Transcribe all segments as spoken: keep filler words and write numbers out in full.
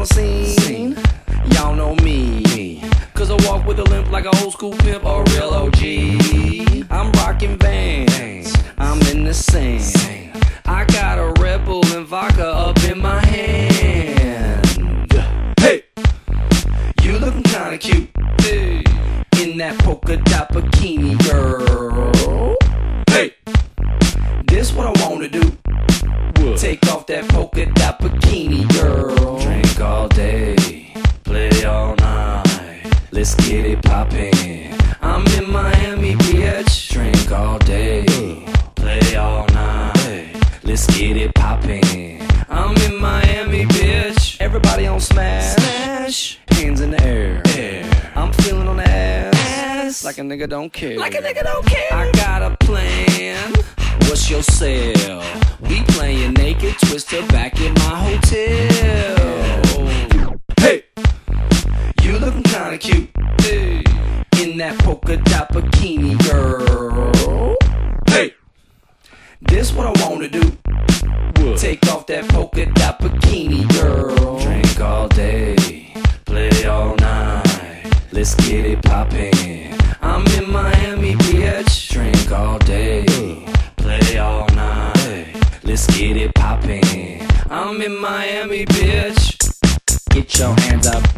scene. Y'all know me, cause I walk with a limp like a old school pimp or a real O G. I'm rocking Vans, I'm in the sand. I got a Red Bull and vodka up in my hand. Hey, you looking kinda cute, hey, in that polka dot bikini, girl. Hey, this what I wanna do. What? Take off that polka dot bikini, girl. Drink all day, play all night. Let's get it poppin'. I'm in Miami, bitch. Drink all day, play all night. Let's get it poppin'. I'm in Miami, bitch. Everybody on smash, smash. Hands in the air, air. I'm feeling on the ass, ass. Like a nigga don't care, like a nigga don't care. I got a plan. What's your sale? We playin' naked twister back in my hotel. Hey, you looking kinda cute, hey, in that polka dot bikini, girl. Hey, this what I wanna do. What? Take off that polka dot bikini, girl. Drink all day, play all night. Let's get it poppin'. I'm in Miami, bitch. Drink all day, play all night. Let's get it poppin'. I'm in Miami, bitch. Get your hands up.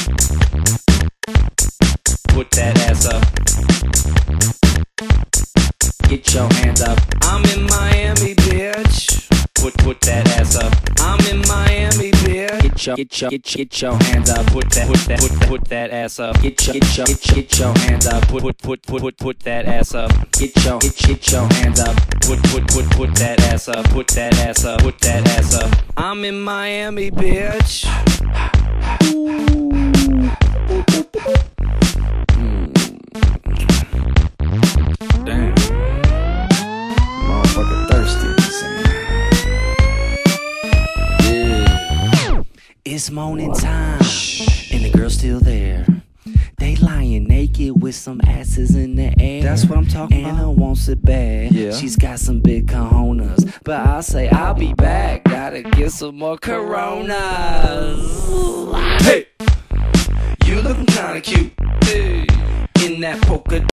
Put that ass up. Get your hands up. I'm in Miami, bitch. Put put that ass up. I'm in Miami, bitch. Get your get your get, get your hands up. Put that put that put put that ass up. Get your get your get, get your hands up. Put put put put put put that ass up. Get your get, get your hands up. Put put put put that ass up. Put that ass up. Put that ass up. I'm in Miami, bitch. Mm. Damn, motherfucker thirsty. It's morning time, and the girl's still there. They lying naked with some asses in the air. That's what I'm talking about. Anna wants it bad. Yeah. She's got some big cojones, but I say I'll be back. Gotta get some more Coronas. Hey, you looking kinda cute, hey, in that polka